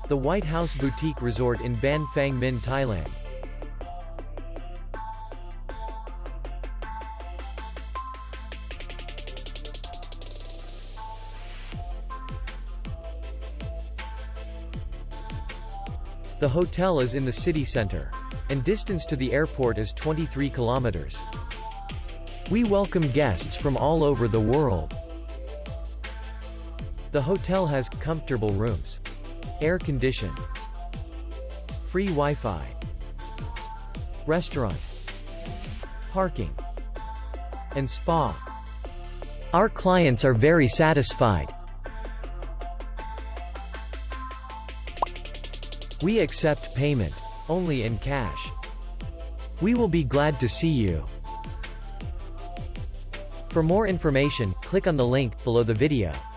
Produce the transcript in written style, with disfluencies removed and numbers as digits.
The White House Boutique Resort in Ban Fang Min, Thailand. The hotel is in the city center, and distance to the airport is 23 kilometers. We welcome guests from all over the world. The hotel has comfortable rooms, air-conditioned, free Wi-Fi, restaurant, parking, and spa. Our clients are very satisfied. We accept payment only in cash. We will be glad to see you. For more information, click on the link below the video.